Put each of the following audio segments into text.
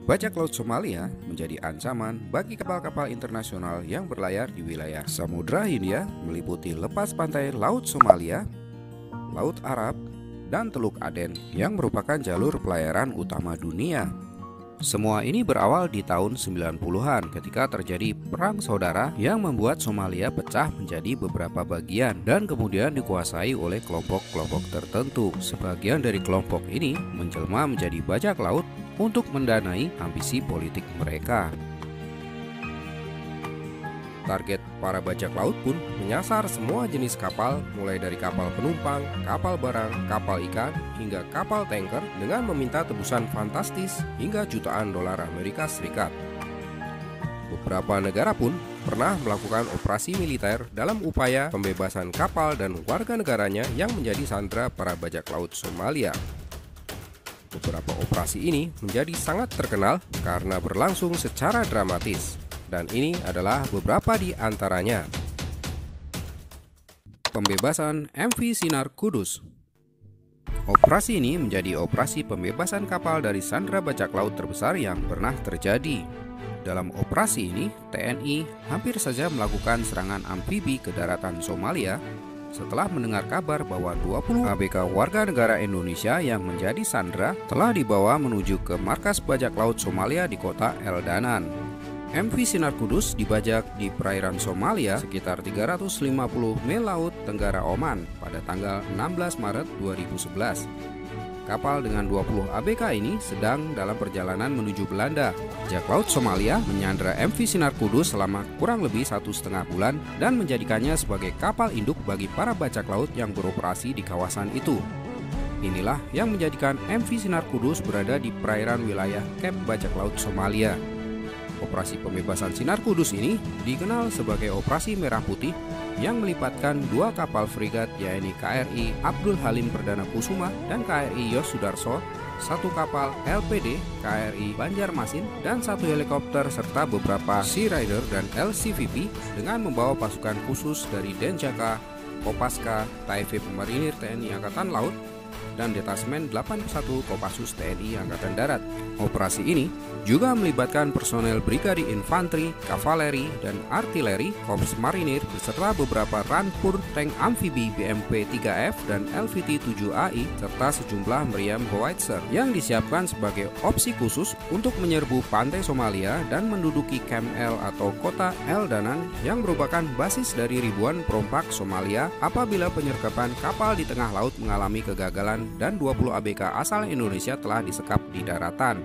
Bajak laut Somalia menjadi ancaman bagi kapal-kapal internasional yang berlayar di wilayah Samudra Hindia meliputi lepas pantai Laut Somalia, Laut Arab, dan Teluk Aden yang merupakan jalur pelayaran utama dunia. Semua ini berawal di tahun 90-an ketika terjadi perang saudara yang membuat Somalia pecah menjadi beberapa bagian dan kemudian dikuasai oleh kelompok-kelompok tertentu. Sebagian dari kelompok ini menjelma menjadi bajak laut untuk mendanai ambisi politik mereka. Target para bajak laut pun menyasar semua jenis kapal, mulai dari kapal penumpang, kapal barang, kapal ikan, hingga kapal tanker dengan meminta tebusan fantastis hingga jutaan dolar Amerika Serikat. Beberapa negara pun pernah melakukan operasi militer dalam upaya pembebasan kapal dan warga negaranya yang menjadi sandera para bajak laut Somalia. Beberapa operasi ini menjadi sangat terkenal karena berlangsung secara dramatis. Dan ini adalah beberapa di antaranya. Pembebasan MV Sinar Kudus. Operasi ini menjadi operasi pembebasan kapal dari sandera bajak laut terbesar yang pernah terjadi. Dalam operasi ini, TNI hampir saja melakukan serangan amfibi ke daratan Somalia setelah mendengar kabar bahwa 20 ABK warga negara Indonesia yang menjadi sandera telah dibawa menuju ke markas bajak laut Somalia di kota Eldanan. MV Sinar Kudus dibajak di perairan Somalia sekitar 350 mil laut tenggara Oman pada tanggal 16 Maret 2011. Kapal dengan 20 ABK ini sedang dalam perjalanan menuju Belanda. Bajak laut Somalia menyandera MV Sinar Kudus selama kurang lebih 1,5 bulan dan menjadikannya sebagai kapal induk bagi para bajak laut yang beroperasi di kawasan itu. Inilah yang menjadikan MV Sinar Kudus berada di perairan wilayah Camp Bajak Laut Somalia. Operasi pembebasan Sinar Kudus ini dikenal sebagai Operasi Merah Putih yang melibatkan dua kapal frigat yaitu KRI Abdul Halim Perdana Kusuma dan KRI Yos Sudarso, satu kapal LPD KRI Banjarmasin, dan satu helikopter serta beberapa Sea Rider dan LCVP dengan membawa pasukan khusus dari Denjaka, Kopaska, TAIFE Marinir TNI Angkatan Laut, dan Detasmen 81 Kopassus TNI Angkatan Darat. Operasi ini juga melibatkan personel Brigade Infanteri, Kavaleri, dan Artileri, Korps Marinir, beserta beberapa rampur tank amfibi BMP-3F dan LVT-7AI, serta sejumlah meriam howitzer yang disiapkan sebagai opsi khusus untuk menyerbu pantai Somalia dan menduduki Camp El atau kota Eldanan yang merupakan basis dari ribuan perompak Somalia apabila penyergapan kapal di tengah laut mengalami kegagalan dan 20 ABK asal Indonesia telah disekap di daratan.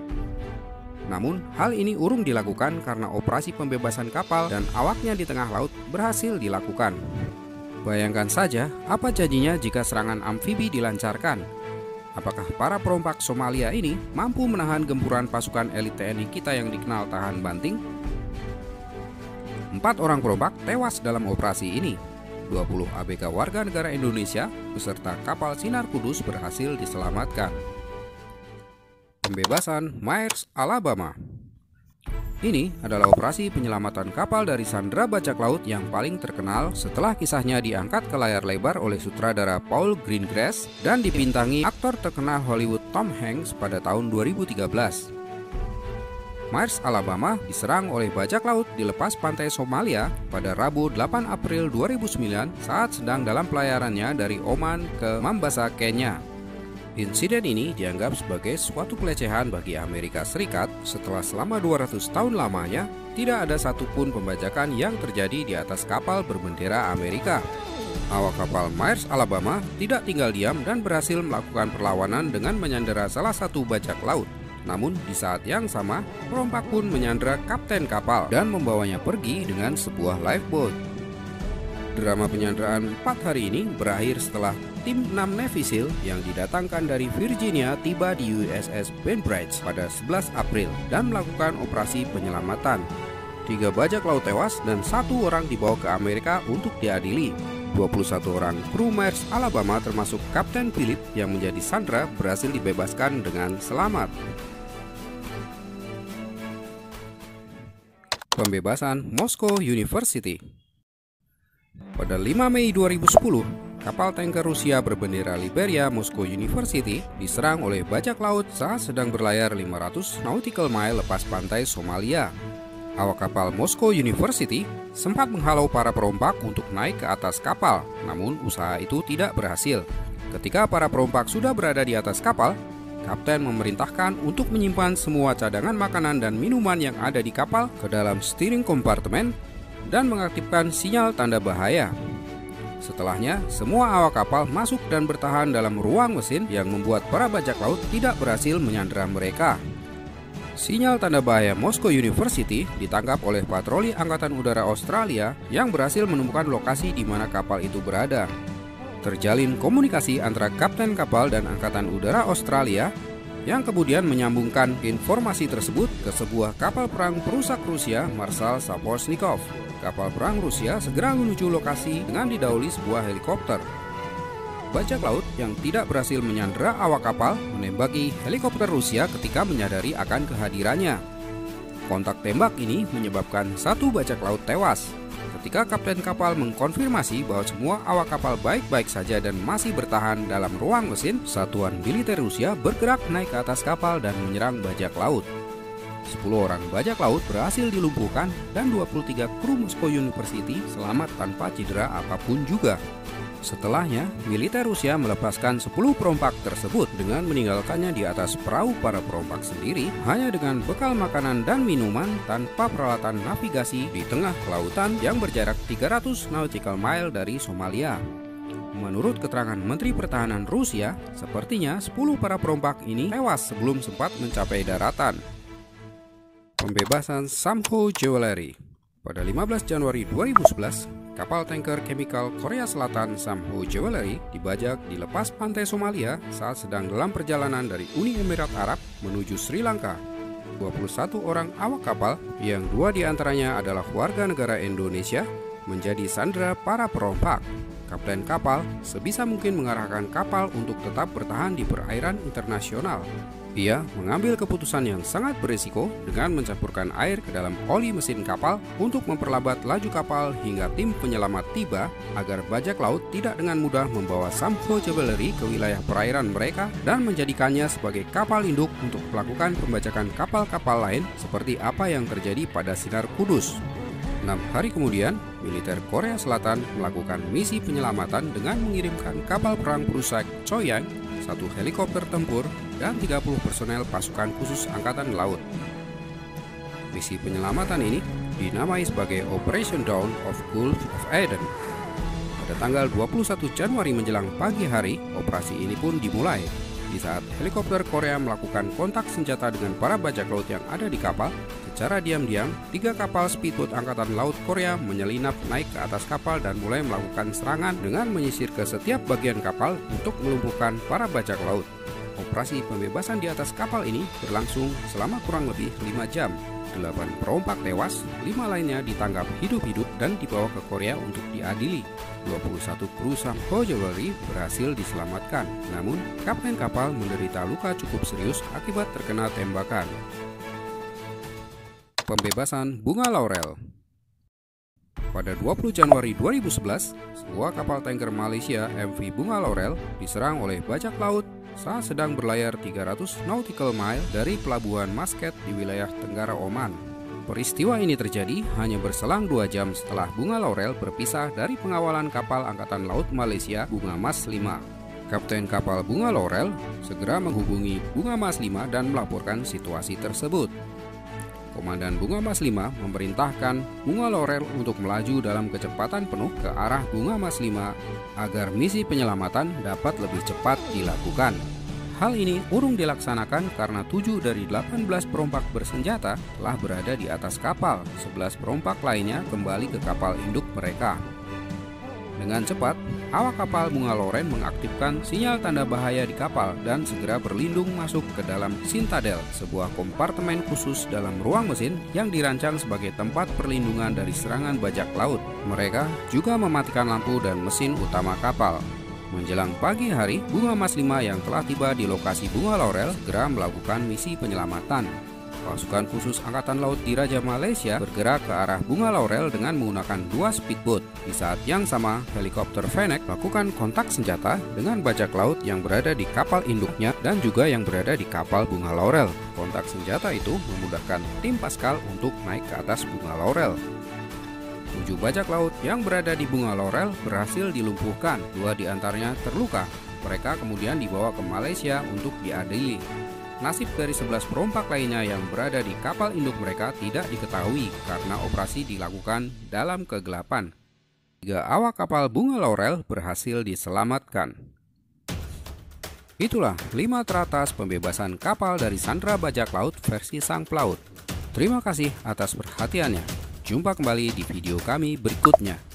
Namun, hal ini urung dilakukan karena operasi pembebasan kapal dan awaknya di tengah laut berhasil dilakukan. Bayangkan saja apa jadinya jika serangan amfibi dilancarkan. Apakah para perompak Somalia ini mampu menahan gempuran pasukan elit TNI kita yang dikenal tahan banting? 4 orang perompak tewas dalam operasi ini. 20 ABK warga negara Indonesia beserta kapal Sinar Kudus berhasil diselamatkan. Pembebasan Myers, Alabama. Ini adalah operasi penyelamatan kapal dari sandera bajak laut yang paling terkenal setelah kisahnya diangkat ke layar lebar oleh sutradara Paul Greengrass dan dibintangi aktor terkenal Hollywood Tom Hanks pada tahun 2013. Myers, Alabama diserang oleh bajak laut di lepas pantai Somalia pada Rabu 8 April 2009 saat sedang dalam pelayarannya dari Oman ke Mombasa, Kenya. Insiden ini dianggap sebagai suatu pelecehan bagi Amerika Serikat setelah selama 200 tahun lamanya tidak ada satupun pembajakan yang terjadi di atas kapal berbendera Amerika. Awak kapal Myers, Alabama tidak tinggal diam dan berhasil melakukan perlawanan dengan menyandera salah satu bajak laut. Namun di saat yang sama, perompak pun menyandera kapten kapal dan membawanya pergi dengan sebuah lifeboat. Drama penyanderaan 4 hari ini berakhir setelah tim 6 Navy SEAL yang didatangkan dari Virginia tiba di USS Bainbridge pada 11 April dan melakukan operasi penyelamatan. 3 bajak laut tewas dan 1 orang dibawa ke Amerika untuk diadili. 21 orang kru Myers, Alabama termasuk Kapten Philip yang menjadi sandera berhasil dibebaskan dengan selamat. Pembebasan Moscow University. Pada 5 Mei 2010, kapal tanker Rusia berbendera Liberia Moscow University diserang oleh bajak laut saat sedang berlayar 500 nautical mile lepas pantai Somalia. Awak kapal Moscow University sempat menghalau para perompak untuk naik ke atas kapal, namun usaha itu tidak berhasil. Ketika para perompak sudah berada di atas kapal, kapten memerintahkan untuk menyimpan semua cadangan makanan dan minuman yang ada di kapal ke dalam steering kompartemen dan mengaktifkan sinyal tanda bahaya. Setelahnya, semua awak kapal masuk dan bertahan dalam ruang mesin yang membuat para bajak laut tidak berhasil menyandera mereka. Sinyal tanda bahaya Moscow University ditangkap oleh patroli Angkatan Udara Australia yang berhasil menemukan lokasi di mana kapal itu berada. Terjalin komunikasi antara kapten kapal dan Angkatan Udara Australia yang kemudian menyambungkan informasi tersebut ke sebuah kapal perang perusak Rusia Marshal Sapochnikov. Kapal perang Rusia segera menuju lokasi dengan didahului sebuah helikopter. Bajak laut yang tidak berhasil menyandera awak kapal menembaki helikopter Rusia ketika menyadari akan kehadirannya. Kontak tembak ini menyebabkan satu bajak laut tewas. Ketika kapten kapal mengkonfirmasi bahwa semua awak kapal baik-baik saja dan masih bertahan dalam ruang mesin, satuan militer Rusia bergerak naik ke atas kapal dan menyerang bajak laut. 10 orang bajak laut berhasil dilumpuhkan dan 23 kru Moscow University selamat tanpa cedera apapun juga. Setelahnya, militer Rusia melepaskan 10 perompak tersebut dengan meninggalkannya di atas perahu para perompak sendiri hanya dengan bekal makanan dan minuman tanpa peralatan navigasi di tengah lautan yang berjarak 300 nautical mile dari Somalia. Menurut keterangan Menteri Pertahanan Rusia, sepertinya 10 para perompak ini tewas sebelum sempat mencapai daratan. Pembebasan Samho Jewelry. Pada 15 Januari 2011, kapal tanker chemical Korea Selatan Samho Jewelry dibajak di lepas pantai Somalia saat sedang dalam perjalanan dari Uni Emirat Arab menuju Sri Lanka. 21 orang awak kapal, yang 2 diantaranya adalah warga negara Indonesia, menjadi sandera para perompak. Kapten kapal sebisa mungkin mengarahkan kapal untuk tetap bertahan di perairan internasional. Ia mengambil keputusan yang sangat berisiko dengan mencampurkan air ke dalam oli mesin kapal untuk memperlambat laju kapal hingga tim penyelamat tiba agar bajak laut tidak dengan mudah membawa Samho Jewelry ke wilayah perairan mereka dan menjadikannya sebagai kapal induk untuk melakukan pembajakan kapal-kapal lain seperti apa yang terjadi pada Sinar Kudus. 6 hari kemudian, militer Korea Selatan melakukan misi penyelamatan dengan mengirimkan kapal perang perusak Choyang, 1 helikopter tempur, dan 30 personel pasukan khusus Angkatan Laut. Misi penyelamatan ini dinamai sebagai Operation Dawn of Gulf of Aden. Pada tanggal 21 Januari menjelang pagi hari, operasi ini pun dimulai. Di saat helikopter Korea melakukan kontak senjata dengan para bajak laut yang ada di kapal, secara diam-diam, 3 kapal speedboat Angkatan Laut Korea menyelinap naik ke atas kapal dan mulai melakukan serangan dengan menyisir ke setiap bagian kapal untuk melumpuhkan para bajak laut. Operasi pembebasan di atas kapal ini berlangsung selama kurang lebih 5 jam. 8 perompak tewas, 5 lainnya ditangkap hidup-hidup dan dibawa ke Korea untuk diadili. 21 kru Samho Jewelry berhasil diselamatkan, namun kapten kapal menderita luka cukup serius akibat terkena tembakan. Pembebasan bunga laurel. Pada 20 Januari 2011, sebuah kapal tanker Malaysia MV Bunga Laurel diserang oleh bajak laut saat sedang berlayar 300 nautical mile dari pelabuhan Muscat di wilayah Tenggara Oman. Peristiwa ini terjadi hanya berselang 2 jam setelah Bunga Laurel berpisah dari pengawalan kapal Angkatan Laut Malaysia Bunga Mas 5. Kapten kapal Bunga Laurel segera menghubungi Bunga Mas 5 dan melaporkan situasi tersebut. Komandan Bunga Mas 5 memerintahkan Bunga Laurel untuk melaju dalam kecepatan penuh ke arah Bunga Mas 5 agar misi penyelamatan dapat lebih cepat dilakukan. Hal ini urung dilaksanakan karena 7 dari 18 perompak bersenjata telah berada di atas kapal. 11 perompak lainnya kembali ke kapal induk mereka. Dengan cepat, awak kapal Bunga Laurel mengaktifkan sinyal tanda bahaya di kapal dan segera berlindung masuk ke dalam Citadel, sebuah kompartemen khusus dalam ruang mesin yang dirancang sebagai tempat perlindungan dari serangan bajak laut. Mereka juga mematikan lampu dan mesin utama kapal. Menjelang pagi hari, Bunga Mas 5 yang telah tiba di lokasi Bunga Laurel segera melakukan misi penyelamatan. Pasukan khusus Angkatan Laut Diraja Malaysia bergerak ke arah Bunga Laurel dengan menggunakan 2 speedboat. Di saat yang sama, helikopter Fennec melakukan kontak senjata dengan bajak laut yang berada di kapal induknya dan juga yang berada di kapal Bunga Laurel. Kontak senjata itu memudahkan tim Pascal untuk naik ke atas Bunga Laurel. 7 bajak laut yang berada di Bunga Laurel berhasil dilumpuhkan, 2 diantaranya terluka. Mereka kemudian dibawa ke Malaysia untuk diadili. Nasib dari 11 perompak lainnya yang berada di kapal induk mereka tidak diketahui karena operasi dilakukan dalam kegelapan. 3 awak kapal Bunga Laurel berhasil diselamatkan. Itulah 5 teratas pembebasan kapal dari Sandra Bajak Laut versi sang pelaut. Terima kasih atas perhatiannya. Jumpa kembali di video kami berikutnya.